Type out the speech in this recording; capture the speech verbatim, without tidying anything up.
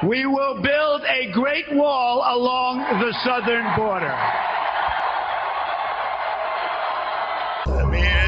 We will build a great wall along the southern border. Let me